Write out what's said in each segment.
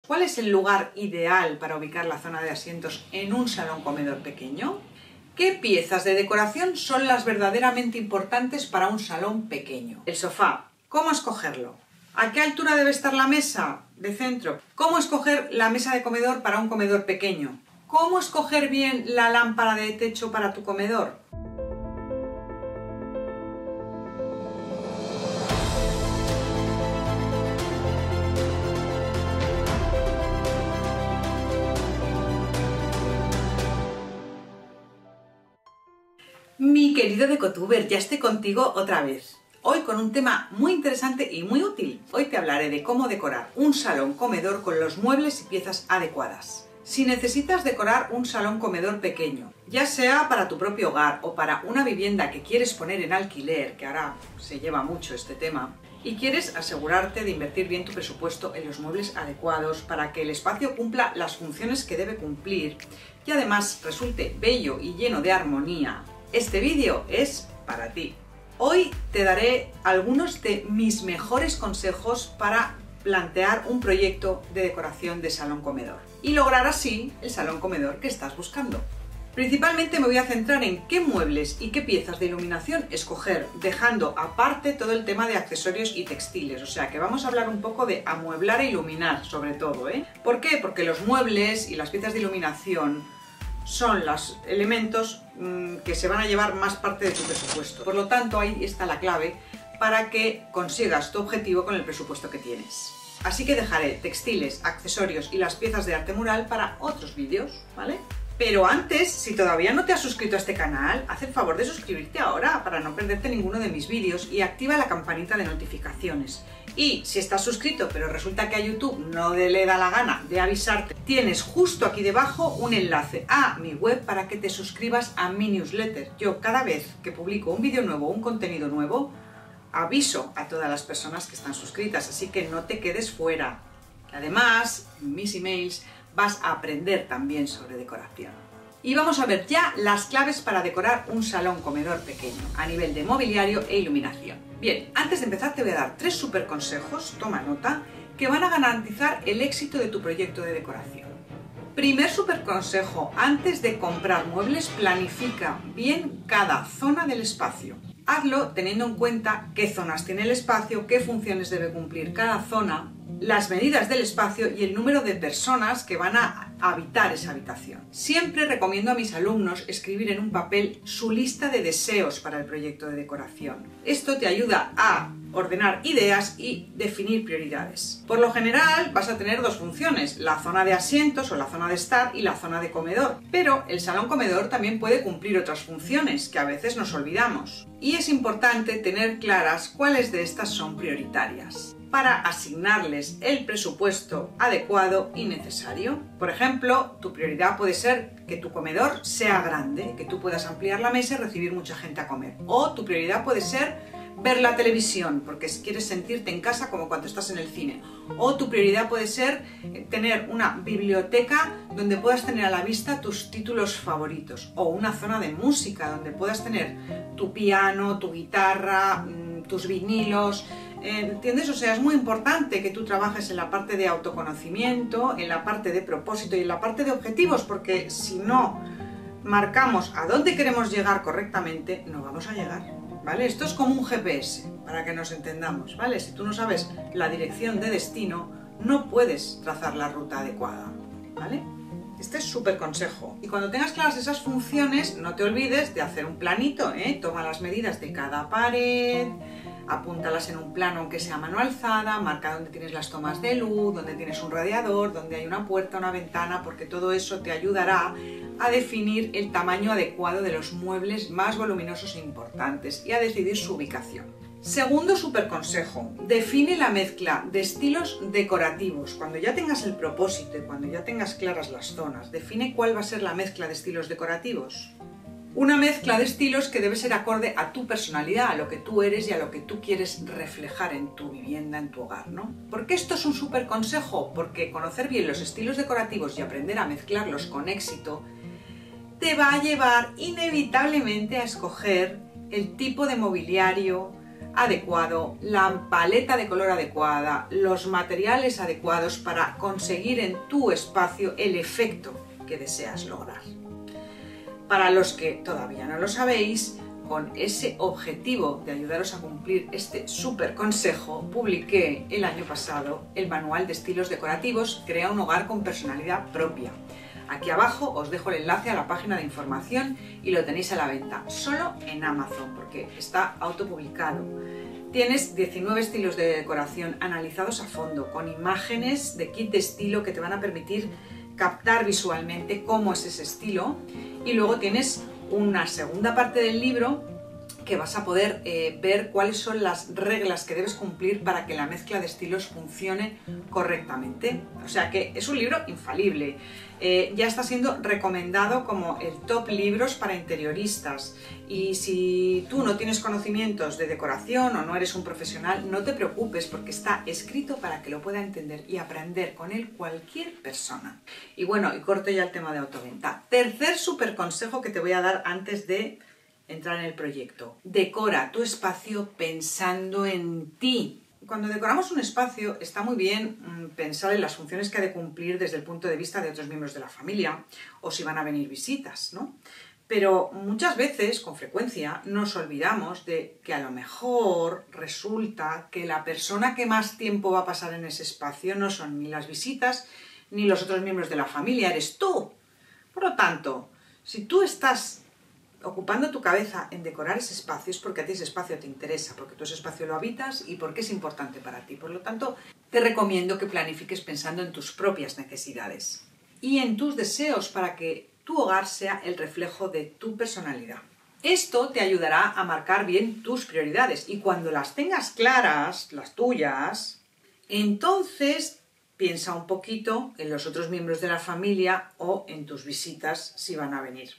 ¿Cuál es el lugar ideal para ubicar la zona de asientos en un salón comedor pequeño? ¿Qué piezas de decoración son las verdaderamente importantes para un salón pequeño? El sofá. ¿Cómo escogerlo? ¿A qué altura debe estar la mesa de centro? ¿Cómo escoger la mesa de comedor para un comedor pequeño? ¿Cómo escoger bien la lámpara de techo para tu comedor? Mi querido decotuber, ya estoy contigo otra vez. Hoy con un tema muy interesante y muy útil. Hoy te hablaré de cómo decorar un salón comedor con los muebles y piezas adecuadas. Si necesitas decorar un salón comedor pequeño, ya sea para tu propio hogar o para una vivienda que quieres poner en alquiler, que ahora se lleva mucho este tema, y quieres asegurarte de invertir bien tu presupuesto en los muebles adecuados para que el espacio cumpla las funciones que debe cumplir y además resulte bello y lleno de armonía, este vídeo es para ti. Hoy te daré algunos de mis mejores consejos para plantear un proyecto de decoración de salón comedor y lograr así el salón comedor que estás buscando. Principalmente me voy a centrar en qué muebles y qué piezas de iluminación escoger, dejando aparte todo el tema de accesorios y textiles, o sea que vamos a hablar un poco de amueblar e iluminar sobre todo, ¿eh? ¿Por qué? Porque los muebles y las piezas de iluminación son los elementos que se van a llevar más parte de tu presupuesto. Por lo tanto, ahí está la clave para que consigas tu objetivo con el presupuesto que tienes. Así que dejaré textiles, accesorios y las piezas de arte mural para otros vídeos, ¿vale? Pero antes, si todavía no te has suscrito a este canal, haz el favor de suscribirte ahora para no perderte ninguno de mis vídeos y activa la campanita de notificaciones. Y si estás suscrito pero resulta que a YouTube no le da la gana de avisarte, tienes justo aquí debajo un enlace a mi web para que te suscribas a mi newsletter. Yo cada vez que publico un vídeo nuevo, un contenido nuevo, aviso a todas las personas que están suscritas, así que no te quedes fuera. Además, en mis emails vas a aprender también sobre decoración. Y vamos a ver ya las claves para decorar un salón comedor pequeño a nivel de mobiliario e iluminación. Bien, antes de empezar te voy a dar 3 super consejos, toma nota, que van a garantizar el éxito de tu proyecto de decoración. Primer super consejo, antes de comprar muebles, planifica bien cada zona del espacio. Hazlo teniendo en cuenta qué zonas tiene el espacio, qué funciones debe cumplir cada zona, las medidas del espacio y el número de personas que van a habitar esa habitación. Siempre recomiendo a mis alumnos escribir en un papel su lista de deseos para el proyecto de decoración. Esto te ayuda a ordenar ideas y definir prioridades. Por lo general vas a tener 2 funciones, la zona de asientos o la zona de estar y la zona de comedor, pero el salón comedor también puede cumplir otras funciones que a veces nos olvidamos. Y es importante tener claras cuáles de estas son prioritarias para asignarles el presupuesto adecuado y necesario. Por ejemplo, tu prioridad puede ser que tu comedor sea grande, que tú puedas ampliar la mesa y recibir mucha gente a comer. O tu prioridad puede ser ver la televisión, porque quieres sentirte en casa como cuando estás en el cine. O tu prioridad puede ser tener una biblioteca donde puedas tener a la vista tus títulos favoritos. O una zona de música donde puedas tener tu piano, tu guitarra, tus vinilos. ¿Entiendes? O sea, es muy importante que tú trabajes en la parte de autoconocimiento, en la parte de propósito y en la parte de objetivos, porque si no marcamos a dónde queremos llegar correctamente, no vamos a llegar, ¿vale? Esto es como un GPS, para que nos entendamos, ¿vale? Si tú no sabes la dirección de destino, no puedes trazar la ruta adecuada, ¿vale? Este es súper consejo. Y cuando tengas claras esas funciones, no te olvides de hacer un planito, ¿eh? Toma las medidas de cada pared, apúntalas en un plano aunque sea a mano alzada, marca dónde tienes las tomas de luz, dónde tienes un radiador, dónde hay una puerta, una ventana, porque todo eso te ayudará a definir el tamaño adecuado de los muebles más voluminosos e importantes y a decidir su ubicación. Segundo super consejo, define la mezcla de estilos decorativos. Cuando ya tengas el propósito y cuando ya tengas claras las zonas, define cuál va a ser la mezcla de estilos decorativos. Una mezcla de estilos que debe ser acorde a tu personalidad, a lo que tú eres y a lo que tú quieres reflejar en tu vivienda, en tu hogar, ¿no? ¿Por qué esto es un súper consejo? Porque conocer bien los estilos decorativos y aprender a mezclarlos con éxito te va a llevar inevitablemente a escoger el tipo de mobiliario adecuado, la paleta de color adecuada, los materiales adecuados para conseguir en tu espacio el efecto que deseas lograr. Para los que todavía no lo sabéis, con ese objetivo de ayudaros a cumplir este súper consejo, publiqué el año pasado el manual de estilos decorativos Crea un hogar con personalidad propia. Aquí abajo os dejo el enlace a la página de información y lo tenéis a la venta, solo en Amazon, porque está autopublicado. Tienes 19 estilos de decoración analizados a fondo, con imágenes de kit de estilo que te van a permitir captar visualmente cómo es ese estilo, y luego tienes una segunda parte del libro que vas a poder ver cuáles son las reglas que debes cumplir para que la mezcla de estilos funcione correctamente. O sea que es un libro infalible. Ya está siendo recomendado como el top libros para interioristas, y si tú no tienes conocimientos de decoración o no eres un profesional, no te preocupes, porque está escrito para que lo pueda entender y aprender con él cualquier persona. Y bueno, y corto ya el tema de autoventa. Tercer súper consejo que te voy a dar antes de entrar en el proyecto: decora tu espacio pensando en ti. Cuando decoramos un espacio está muy bien pensar en las funciones que ha de cumplir desde el punto de vista de otros miembros de la familia, o si van a venir visitas, ¿no? Pero muchas veces, con frecuencia, nos olvidamos de que a lo mejor resulta que la persona que más tiempo va a pasar en ese espacio no son ni las visitas ni los otros miembros de la familia, eres tú. Por lo tanto, si tú estás ocupando tu cabeza en decorar ese espacio, es porque a ti ese espacio te interesa, porque tú ese espacio lo habitas y porque es importante para ti. Por lo tanto, te recomiendo que planifiques pensando en tus propias necesidades y en tus deseos para que tu hogar sea el reflejo de tu personalidad. Esto te ayudará a marcar bien tus prioridades, y cuando las tengas claras, las tuyas, entonces piensa un poquito en los otros miembros de la familia o en tus visitas si van a venir.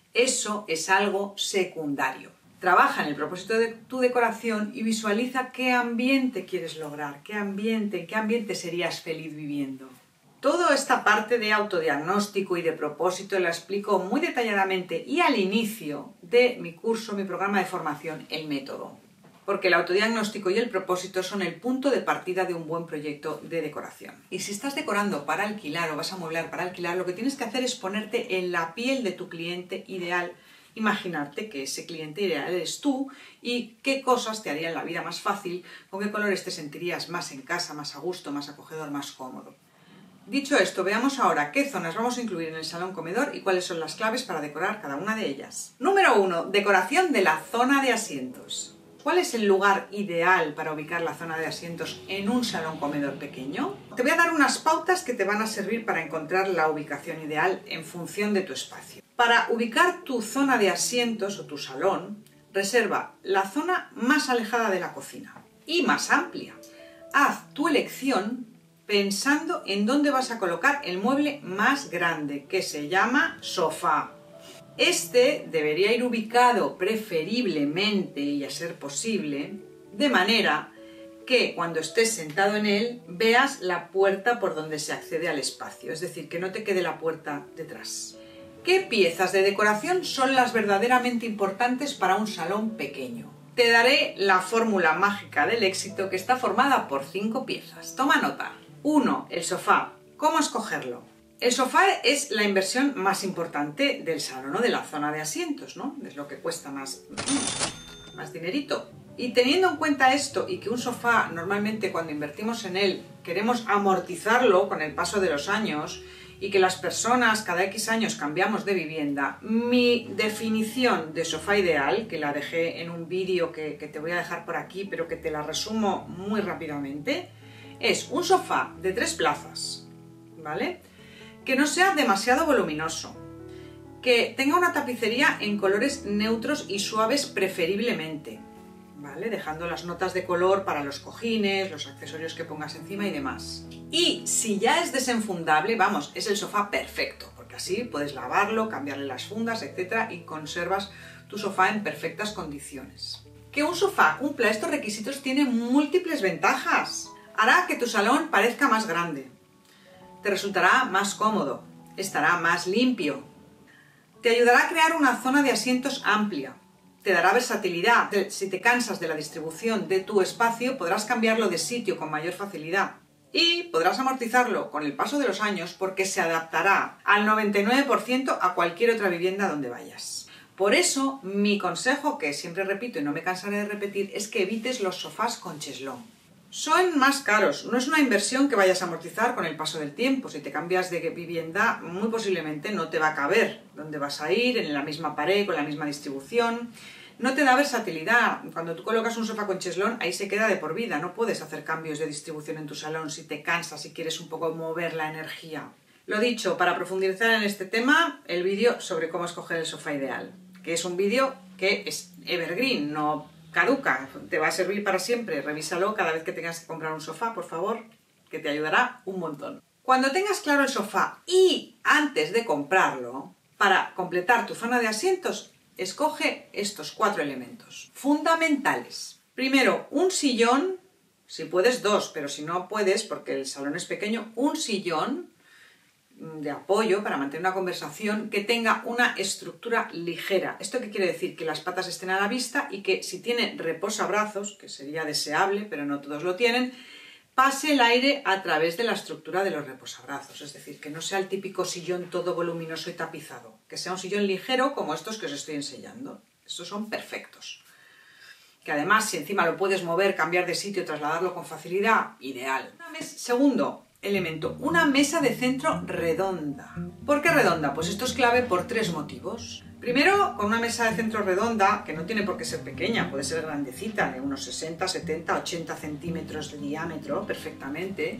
Eso es algo secundario. Trabaja en el propósito de tu decoración y visualiza qué ambiente quieres lograr, en qué ambiente serías feliz viviendo. Toda esta parte de autodiagnóstico y de propósito la explico muy detalladamente y al inicio de mi curso, mi programa de formación, El Método. Porque el autodiagnóstico y el propósito son el punto de partida de un buen proyecto de decoración. Y si estás decorando para alquilar o vas a mueblar para alquilar, lo que tienes que hacer es ponerte en la piel de tu cliente ideal, imaginarte que ese cliente ideal eres tú y qué cosas te harían la vida más fácil, con qué colores te sentirías más en casa, más a gusto, más acogedor, más cómodo. Dicho esto, veamos ahora qué zonas vamos a incluir en el salón comedor y cuáles son las claves para decorar cada una de ellas. Número 1. Decoración de la zona de asientos. ¿Cuál es el lugar ideal para ubicar la zona de asientos en un salón comedor pequeño? Te voy a dar unas pautas que te van a servir para encontrar la ubicación ideal en función de tu espacio. Para ubicar tu zona de asientos o tu salón, reserva la zona más alejada de la cocina y más amplia. Haz tu elección pensando en dónde vas a colocar el mueble más grande, que se llama sofá. Este debería ir ubicado preferiblemente, y a ser posible, de manera que cuando estés sentado en él veas la puerta por donde se accede al espacio, es decir, que no te quede la puerta detrás. ¿Qué piezas de decoración son las verdaderamente importantes para un salón pequeño? Te daré la fórmula mágica del éxito, que está formada por 5 piezas. Toma nota. 1. El sofá. ¿Cómo escogerlo? El sofá es la inversión más importante del salón, ¿no? De la zona de asientos, ¿no? Es lo que cuesta más dinerito. Y teniendo en cuenta esto, y que un sofá normalmente cuando invertimos en él queremos amortizarlo con el paso de los años, y que las personas cada X años cambiamos de vivienda, mi definición de sofá ideal, que la dejé en un vídeo que te voy a dejar por aquí, pero que te la resumo muy rápidamente, es un sofá de 3 plazas, ¿vale? Que no sea demasiado voluminoso, que tenga una tapicería en colores neutros y suaves preferiblemente, ¿vale? Dejando las notas de color para los cojines, los accesorios que pongas encima y demás. Y si ya es desenfundable, vamos, es el sofá perfecto, porque así puedes lavarlo, cambiarle las fundas, etc. y conservas tu sofá en perfectas condiciones. Que un sofá cumpla estos requisitos tiene múltiples ventajas. Hará que tu salón parezca más grande, te resultará más cómodo, estará más limpio, te ayudará a crear una zona de asientos amplia, te dará versatilidad. Si te cansas de la distribución de tu espacio, podrás cambiarlo de sitio con mayor facilidad. Y podrás amortizarlo con el paso de los años porque se adaptará al 99% a cualquier otra vivienda donde vayas. Por eso, mi consejo, que siempre repito y no me cansaré de repetir, es que evites los sofás con cheslón. Son más caros, no es una inversión que vayas a amortizar con el paso del tiempo. Si te cambias de vivienda, muy posiblemente no te va a caber dónde vas a ir, en la misma pared, con la misma distribución. No te da versatilidad. Cuando tú colocas un sofá con cheslón, ahí se queda de por vida. No puedes hacer cambios de distribución en tu salón si te cansas, si quieres un poco mover la energía. Lo dicho, para profundizar en este tema, el vídeo sobre cómo escoger el sofá ideal, que es un vídeo que es evergreen, no caduca, te va a servir para siempre. Revísalo cada vez que tengas que comprar un sofá, por favor, que te ayudará un montón. Cuando tengas claro el sofá y antes de comprarlo, para completar tu zona de asientos, escoge estos 4 elementos fundamentales. Primero, un sillón, si puedes 2, pero si no puedes, porque el salón es pequeño, un sillón de apoyo para mantener una conversación que tenga una estructura ligera. ¿Esto qué quiere decir? Que las patas estén a la vista y que si tiene reposabrazos, que sería deseable, pero no todos lo tienen, pase el aire a través de la estructura de los reposabrazos. Es decir, que no sea el típico sillón todo voluminoso y tapizado, que sea un sillón ligero como estos que os estoy enseñando. Estos son perfectos. Que además, si encima lo puedes mover, cambiar de sitio, trasladarlo con facilidad, ideal. Segundo elemento, una mesa de centro redonda. ¿Por qué redonda? Pues esto es clave por 3 motivos. Primero, con una mesa de centro redonda, que no tiene por qué ser pequeña, puede ser grandecita, de unos 60, 70, 80 centímetros de diámetro, perfectamente.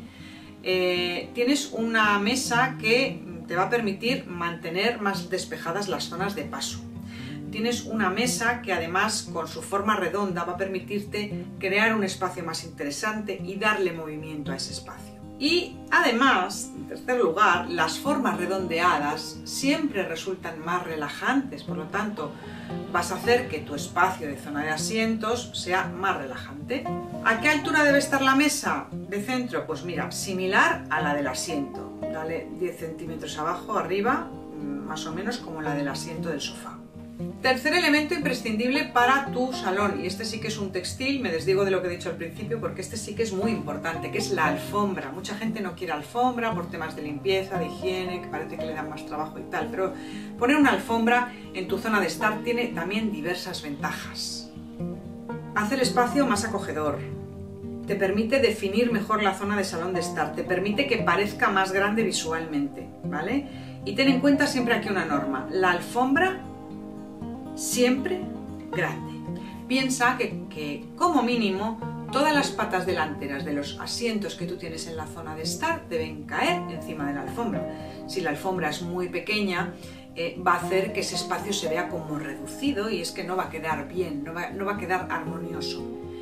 Tienes una mesa que te va a permitir mantener más despejadas las zonas de paso. Tienes una mesa que además, con su forma redonda, va a permitirte crear un espacio más interesante y darle movimiento a ese espacio. Y además, en tercer lugar, las formas redondeadas siempre resultan más relajantes, por lo tanto, vas a hacer que tu espacio de zona de asientos sea más relajante. ¿A qué altura debe estar la mesa de centro? Pues mira, similar a la del asiento. Dale 10 centímetros abajo, arriba, más o menos como la del asiento del sofá. Tercer elemento imprescindible para tu salón, y este sí que es un textil, me desdigo de lo que he dicho al principio porque este sí que es muy importante, que es la alfombra. Mucha gente no quiere alfombra por temas de limpieza, de higiene, que parece que le dan más trabajo y tal, pero poner una alfombra en tu zona de estar tiene también diversas ventajas. Hace el espacio más acogedor, te permite definir mejor la zona de salón de estar, te permite que parezca más grande visualmente, ¿vale? Y ten en cuenta siempre aquí una norma, la alfombra siempre grande. Piensa que como mínimo todas las patas delanteras de los asientos que tú tienes en la zona de estar deben caer encima de la alfombra. Si la alfombra es muy pequeña, va a hacer que ese espacio se vea como reducido y es que no va a quedar bien, no va a quedar armonioso.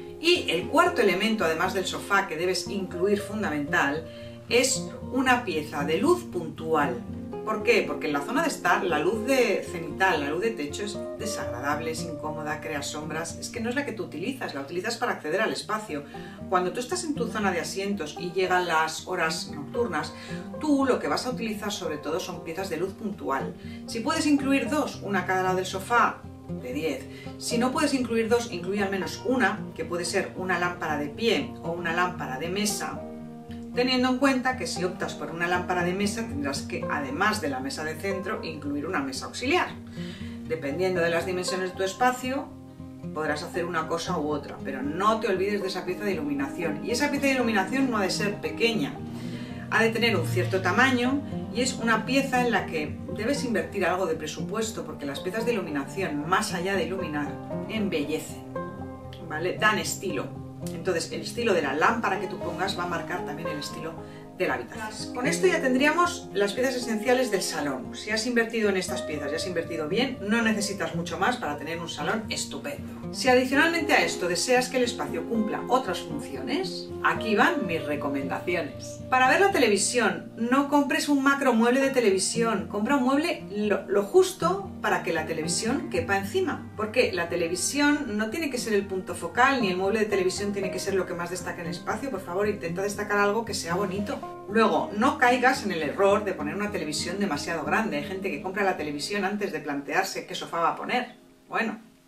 Y el cuarto elemento, además del sofá, que debes incluir fundamental, es una pieza de luz puntual. ¿Por qué? Porque en la zona de estar la luz de cenital, la luz de techo es desagradable, es incómoda, crea sombras. Es que no es la que tú utilizas, la utilizas para acceder al espacio. Cuando tú estás en tu zona de asientos y llegan las horas nocturnas, tú lo que vas a utilizar sobre todo son piezas de luz puntual. Si puedes incluir 2, una a cada lado del sofá, de 10. Si no puedes incluir 2, incluye al menos una, que puede ser una lámpara de pie o una lámpara de mesa, teniendo en cuenta que si optas por una lámpara de mesa tendrás que, además de la mesa de centro, incluir una mesa auxiliar. Dependiendo de las dimensiones de tu espacio, podrás hacer una cosa u otra, pero no te olvides de esa pieza de iluminación. Y esa pieza de iluminación no ha de ser pequeña, ha de tener un cierto tamaño y es una pieza en la que debes invertir algo de presupuesto, porque las piezas de iluminación, más allá de iluminar, embellecen, ¿vale? Dan estilo. Entonces, el estilo de la lámpara que tú pongas va a marcar también el estilo de la habitación. Con esto ya tendríamos las piezas esenciales del salón. Si has invertido en estas piezas y has invertido bien, no necesitas mucho más para tener un salón estupendo. Si adicionalmente a esto deseas que el espacio cumpla otras funciones, aquí van mis recomendaciones. Para ver la televisión, no compres un macro mueble de televisión, compra un mueble lo justo para que la televisión quepa encima. Porque la televisión no tiene que ser el punto focal, ni el mueble de televisión tiene que ser lo que más destaca en el espacio. Por favor, intenta destacar algo que sea bonito. Luego, no caigas en el error de poner una televisión demasiado grande. Hay gente que compra la televisión antes de plantearse qué sofá va a poner. Bueno,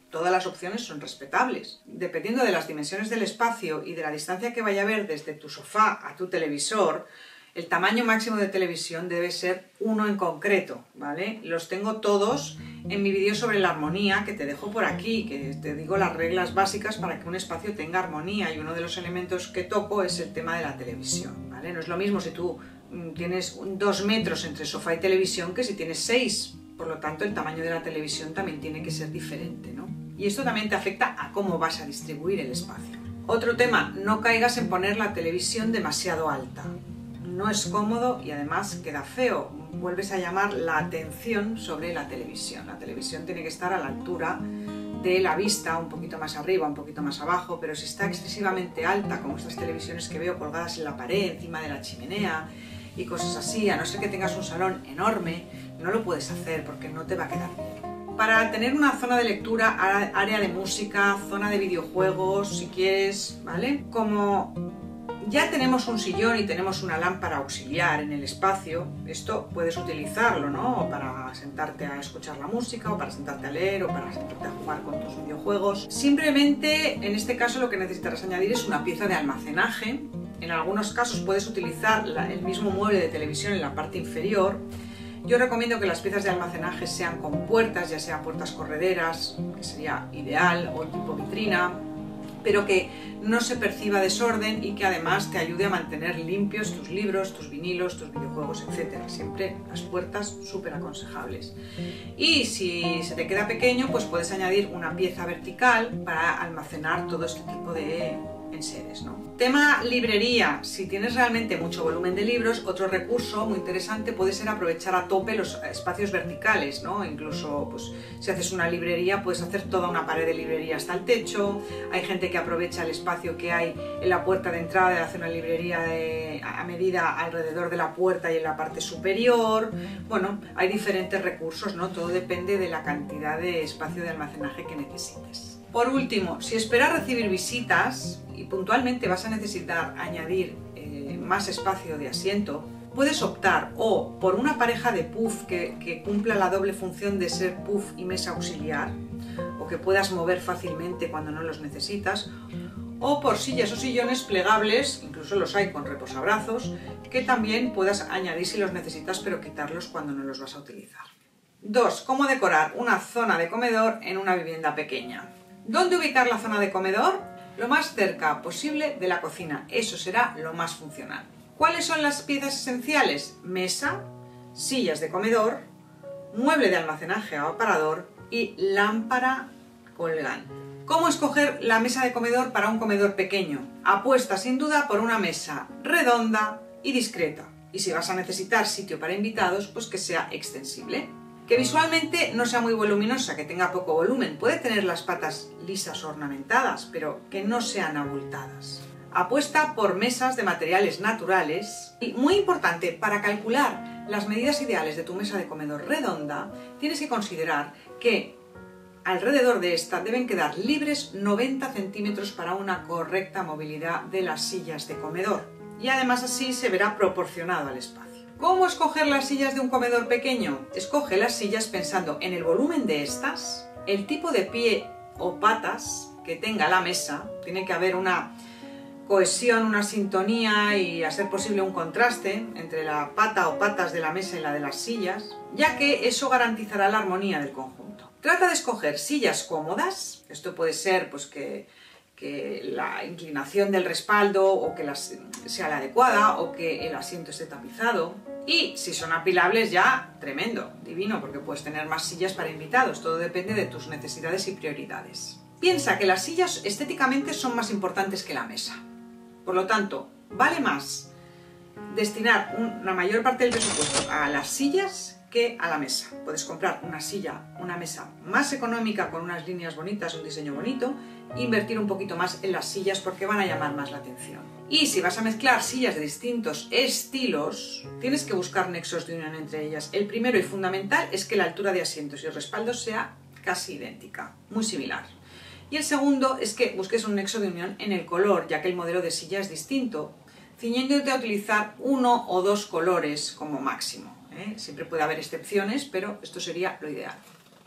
Todas las opciones son respetables. Dependiendo de las dimensiones del espacio y de la distancia que vaya a haber desde tu sofá a tu televisor, el tamaño máximo de televisión debe ser uno en concreto, ¿vale? Los tengo todos en mi vídeo sobre la armonía, que te dejo por aquí, que te digo las reglas básicas para que un espacio tenga armonía, y uno de los elementos que toco es el tema de la televisión, ¿vale? No es lo mismo si tú tienes 2 metros entre sofá y televisión que si tienes 6, por lo tanto el tamaño de la televisión también tiene que ser diferente, ¿no? Y esto también te afecta a cómo vas a distribuir el espacio. Otro tema, no caigas en poner la televisión demasiado alta. No es cómodo y además queda feo. Vuelves a llamar la atención sobre la televisión. La televisión tiene que estar a la altura de la vista, un poquito más arriba, un poquito más abajo, pero si está excesivamente alta, como estas televisiones que veo colgadas en la pared, encima de la chimenea y cosas así, a no ser que tengas un salón enorme, no lo puedes hacer porque no te va a quedar bien. Para tener una zona de lectura, área de música, zona de videojuegos, si quieres, ¿vale? Como ya tenemos un sillón y tenemos una lámpara auxiliar en el espacio, esto puedes utilizarlo, ¿no? O para sentarte a escuchar la música, o para sentarte a leer, o para sentarte a jugar con tus videojuegos. Simplemente, en este caso, lo que necesitarás añadir es una pieza de almacenaje. En algunos casos puedes utilizar el mismo mueble de televisión en la parte inferior. Yo recomiendo que las piezas de almacenaje sean con puertas, ya sean puertas correderas, que sería ideal, o tipo vitrina, pero que no se perciba desorden y que además te ayude a mantener limpios tus libros, tus vinilos, tus videojuegos, etc. Siempre las puertas súper aconsejables. Y si se te queda pequeño, pues puedes añadir una pieza vertical para almacenar todo este tipo de enseres, ¿no? Tema librería. Si tienes realmente mucho volumen de libros, otro recurso muy interesante puede ser aprovechar a tope los espacios verticales, ¿no? Incluso pues, si haces una librería, puedes hacer toda una pared de librería hasta el techo. Hay gente que aprovecha el espacio que hay en la puerta de entrada y hace una librería a medida alrededor de la puerta y en la parte superior. Bueno, hay diferentes recursos, ¿no? Todo depende de la cantidad de espacio de almacenaje que necesites. Por último, si esperas recibir visitas y puntualmente vas a necesitar añadir más espacio de asiento, puedes optar o por una pareja de puff que cumpla la doble función de ser puff y mesa auxiliar, o que puedas mover fácilmente cuando no los necesitas, o por sillas o sillones plegables, incluso los hay con reposabrazos, que también puedas añadir si los necesitas, pero quitarlos cuando no los vas a utilizar. 2. ¿Cómo decorar una zona de comedor en una vivienda pequeña? ¿Dónde ubicar la zona de comedor? Lo más cerca posible de la cocina, eso será lo más funcional. ¿Cuáles son las piezas esenciales? Mesa, sillas de comedor, mueble de almacenaje o aparador y lámpara colgante. ¿Cómo escoger la mesa de comedor para un comedor pequeño? Apuesta sin duda por una mesa redonda y discreta. Y si vas a necesitar sitio para invitados, pues que sea extensible. Que visualmente no sea muy voluminosa, que tenga poco volumen. Puede tener las patas lisas o ornamentadas, pero que no sean abultadas. Apuesta por mesas de materiales naturales. Y muy importante, para calcular las medidas ideales de tu mesa de comedor redonda, tienes que considerar que alrededor de esta deben quedar libres 90 centímetros para una correcta movilidad de las sillas de comedor. Y además así se verá proporcionado al espacio. ¿Cómo escoger las sillas de un comedor pequeño? Escoge las sillas pensando en el volumen de estas, el tipo de pie o patas que tenga la mesa. Tiene que haber una cohesión, una sintonía y, a ser posible, un contraste entre la pata o patas de la mesa y la de las sillas, ya que eso garantizará la armonía del conjunto. Trata de escoger sillas cómodas. Esto puede ser pues que la inclinación del respaldo o que sea la adecuada, o que el asiento esté tapizado. Y si son apilables, ya tremendo, divino, porque puedes tener más sillas para invitados. Todo depende de tus necesidades y prioridades. Piensa que las sillas estéticamente son más importantes que la mesa. Por lo tanto, vale más destinar una mayor parte del presupuesto a las sillas que a la mesa. Puedes comprar una mesa más económica con unas líneas bonitas, un diseño bonito, e invertir un poquito más en las sillas porque van a llamar más la atención. Y si vas a mezclar sillas de distintos estilos, tienes que buscar nexos de unión entre ellas. El primero y fundamental es que la altura de asientos y el respaldo sea casi idéntica, muy similar. Y el segundo es que busques un nexo de unión en el color, ya que el modelo de silla es distinto, ciñéndote a utilizar 1 o 2 colores como máximo. Siempre puede haber excepciones, pero esto sería lo ideal.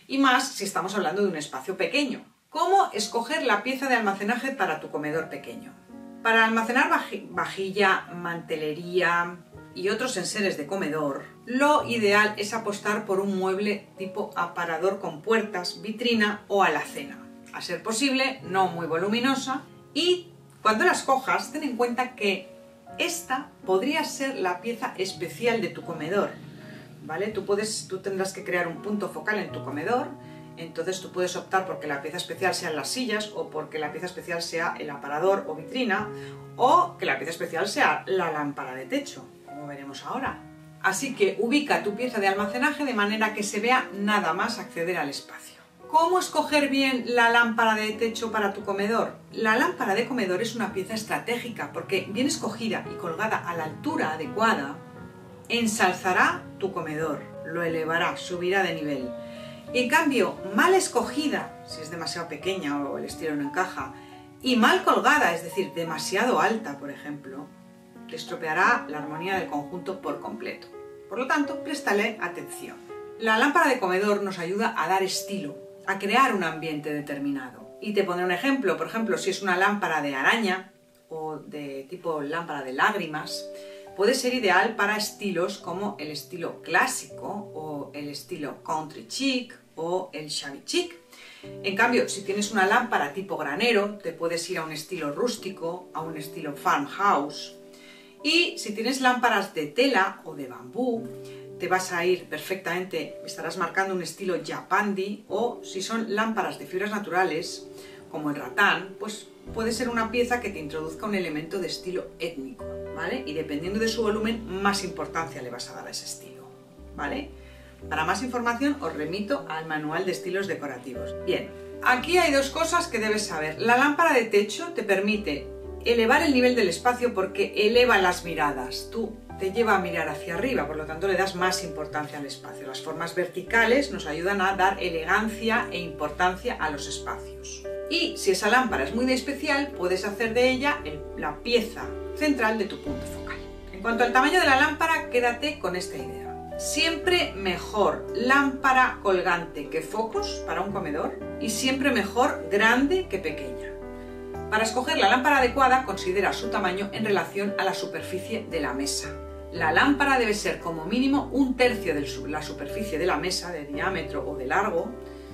y más si estamos hablando de un espacio pequeño. ¿Cómo escoger la pieza de almacenaje para tu comedor pequeño? Para almacenar vajilla, mantelería y otros enseres de comedor, lo ideal es apostar por un mueble tipo aparador con puertas, vitrina o alacena. A ser posible, no muy voluminosa, y cuando la escojas, ten en cuenta que esta podría ser la pieza especial de tu comedor, ¿vale? Tú tendrás que crear un punto focal en tu comedor, entonces tú puedes optar porque la pieza especial sean las sillas o porque la pieza especial sea el aparador o vitrina o que la pieza especial sea la lámpara de techo, como veremos ahora. Así que ubica tu pieza de almacenaje de manera que se vea nada más acceder al espacio. ¿Cómo escoger bien la lámpara de techo para tu comedor? La lámpara de comedor es una pieza estratégica porque bien escogida y colgada a la altura adecuada, ensalzará tu comedor, lo elevará, subirá de nivel. En cambio, mal escogida, si es demasiado pequeña o el estilo no encaja, y mal colgada, es decir, demasiado alta, por ejemplo, te estropeará la armonía del conjunto por completo. Por lo tanto, préstale atención. La lámpara de comedor nos ayuda a dar estilo, a crear un ambiente determinado. Y te pondré un ejemplo, por ejemplo, si es una lámpara de araña o de tipo lámpara de lágrimas, puede ser ideal para estilos como el estilo clásico o el estilo country chic o el shabby chic. En cambio, si tienes una lámpara tipo granero, te puedes ir a un estilo rústico, a un estilo farmhouse. Y si tienes lámparas de tela o de bambú, te vas a ir perfectamente, estarás marcando un estilo japandi, o si son lámparas de fibras naturales, como el ratán, pues puede ser una pieza que te introduzca un elemento de estilo étnico, ¿vale? Y dependiendo de su volumen, más importancia le vas a dar a ese estilo, ¿vale? Para más información os remito al manual de estilos decorativos. Bien, aquí hay dos cosas que debes saber. La lámpara de techo te permite elevar el nivel del espacio porque eleva las miradas. Tú te lleva a mirar hacia arriba, por lo tanto le das más importancia al espacio. Las formas verticales nos ayudan a dar elegancia e importancia a los espacios. Y si esa lámpara es muy de especial, puedes hacer de ella la pieza central de tu punto focal. En cuanto al tamaño de la lámpara, quédate con esta idea. Siempre mejor lámpara colgante que focos para un comedor y siempre mejor grande que pequeña. Para escoger la lámpara adecuada, considera su tamaño en relación a la superficie de la mesa. La lámpara debe ser como mínimo 1/3 de la superficie de la mesa, de diámetro o de largo,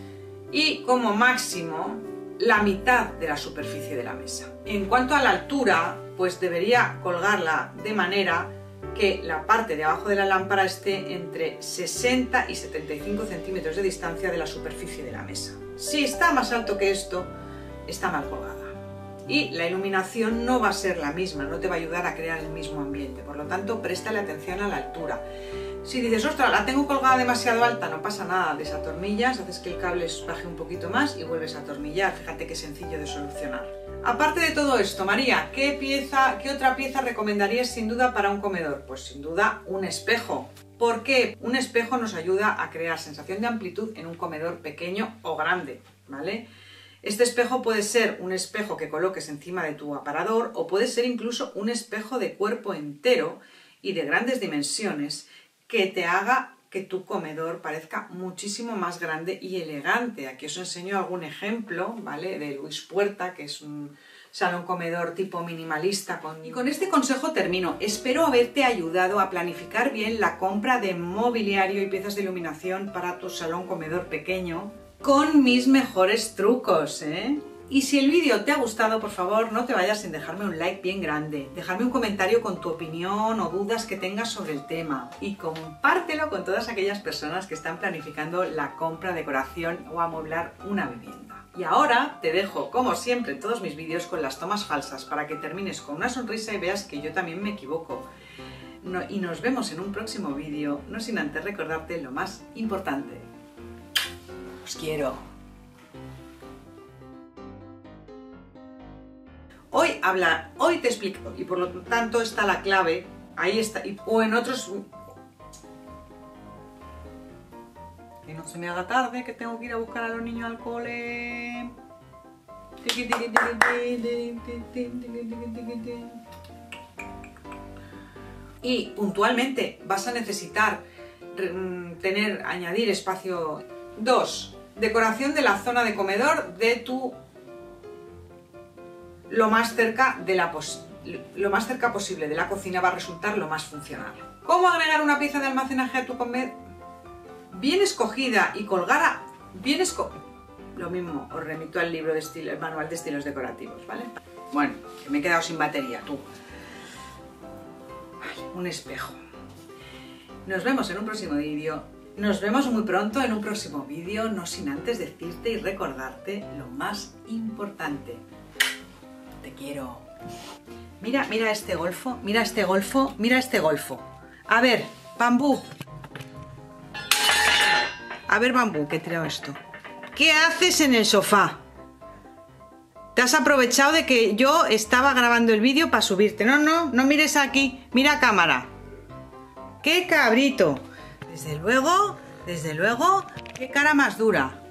y como máximo la mitad de la superficie de la mesa. En cuanto a la altura, pues debería colgarla de manera que la parte de abajo de la lámpara esté entre 60 y 75 centímetros de distancia de la superficie de la mesa. Si está más alto que esto, está mal colgada. Y la iluminación no va a ser la misma, no te va a ayudar a crear el mismo ambiente, por lo tanto préstale atención a la altura. Si dices, ostras, la tengo colgada demasiado alta, no pasa nada, desatornillas, haces que el cable baje un poquito más y vuelves a atornillar, fíjate qué sencillo de solucionar. Aparte de todo esto, María, ¿qué otra pieza recomendarías sin duda para un comedor? Pues sin duda un espejo. ¿Por qué? Un espejo nos ayuda a crear sensación de amplitud en un comedor pequeño o grande, ¿vale? Este espejo puede ser un espejo que coloques encima de tu aparador o puede ser incluso un espejo de cuerpo entero y de grandes dimensiones que te haga que tu comedor parezca muchísimo más grande y elegante. Aquí os enseño algún ejemplo, ¿vale? De Luis Puerta, que es un salón comedor tipo minimalista. Y con este consejo termino. Espero haberte ayudado a planificar bien la compra de mobiliario y piezas de iluminación para tu salón comedor pequeño, con mis mejores trucos, ¿eh? Y si el vídeo te ha gustado, por favor, no te vayas sin dejarme un like bien grande. Dejarme un comentario con tu opinión o dudas que tengas sobre el tema. Y compártelo con todas aquellas personas que están planificando la compra, decoración o amueblar una vivienda. Y ahora te dejo, como siempre en todos mis vídeos, con las tomas falsas para que termines con una sonrisa y veas que yo también me equivoco. Y nos vemos en un próximo vídeo, no sin antes recordarte lo más importante. Os quiero. Hoy te explico, y por lo tanto está la clave, ahí está, o en otros... Que no se me haga tarde, que tengo que ir a buscar a los niños al cole. Y puntualmente vas a necesitar añadir espacio. 2. decoración de la zona de comedor de tu... lo más cerca posible de la cocina va a resultar lo más funcional. ¿Cómo agregar una pieza de almacenaje a tu comedor? Bien escogida y colgada, lo mismo, os remito al libro de estilo, el manual de estilos decorativos, ¿vale? Bueno, que me he quedado sin batería, tú. Ay, un espejo. Nos vemos en un próximo vídeo. Nos vemos muy pronto en un próximo vídeo, no sin antes decirte y recordarte lo más importante. Te quiero. Mira este golfo, mira este golfo, mira este golfo. A ver, Bambú. A ver, Bambú, que he tirado esto. ¿Qué haces en el sofá? Te has aprovechado de que yo estaba grabando el vídeo para subirte. No mires aquí, mira a cámara. ¡Qué cabrito! Desde luego, qué cara más dura.